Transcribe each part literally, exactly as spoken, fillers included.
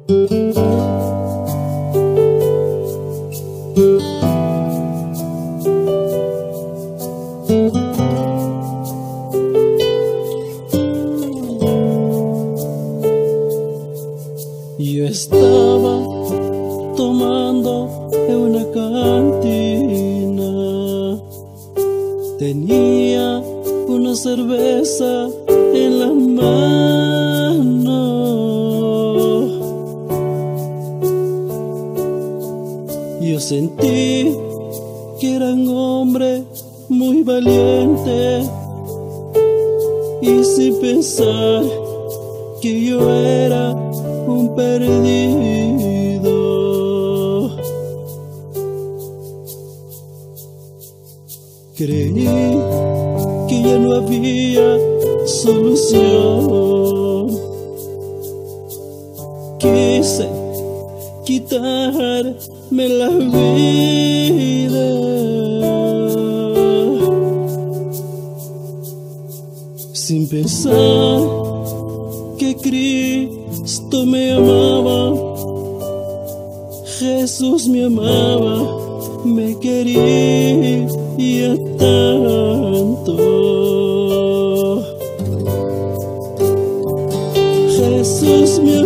Yo estaba tomando en una cantina, tenía una cerveza en la mano. Yo sentí que era un hombre muy valiente y sin pensar que yo era un perdido. Creí que ya no había solución. Quise quitarme la vida. Sin pensar que Cristo me amaba, Jesús me amaba, me quería tanto. Jesús me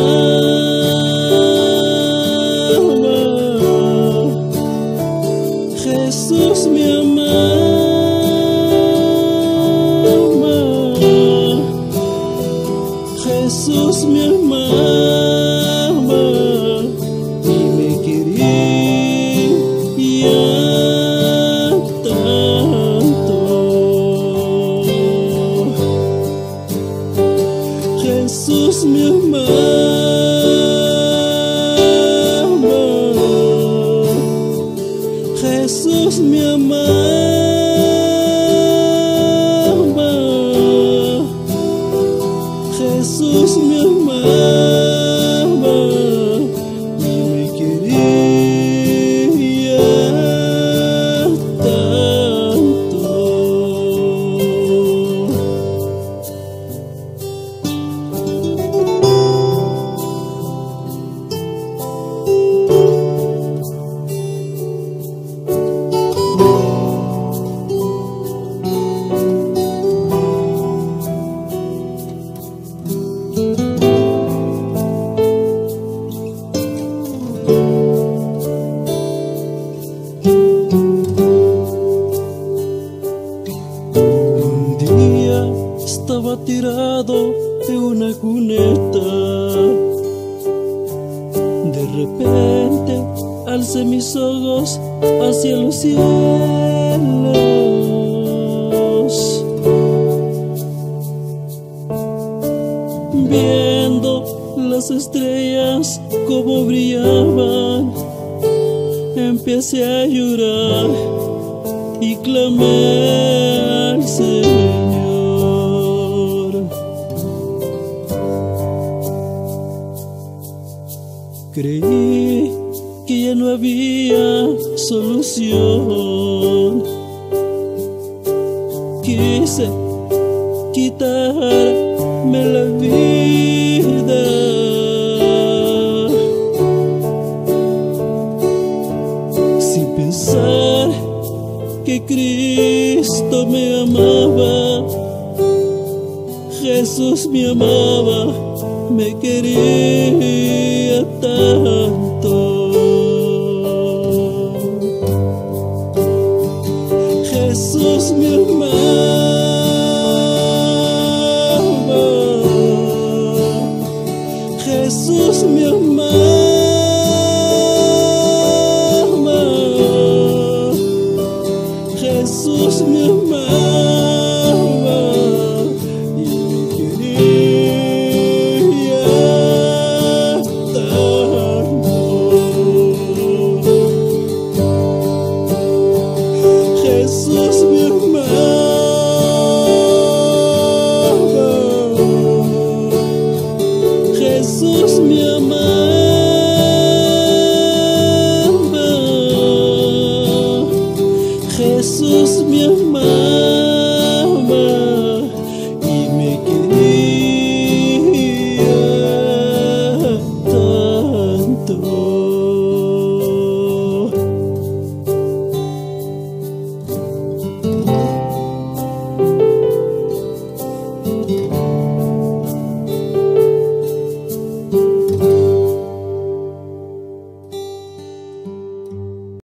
amaba, Jesús me amaba. Jesús me amaba y me quería tanto. Jesús me amaba, Jesús me amaba, Jesús me amaba y me quería tanto. Estaba tirado en una cuneta. De repente alcé mis ojos hacia los cielos, viendo las estrellas como brillaban. Empecé a llorar y clamé al Señor. Creí que ya no había solución. Quise quitarme la vida. Sin pensar que Cristo me amaba, Jesús me amaba, me quería tanto. Jesús me amaba, Jesús me amaba, Jesús me amaba y me quería tanto. Jesús me amaba, Jesús me amaba, Jesús me amaba y me quería tanto. amor.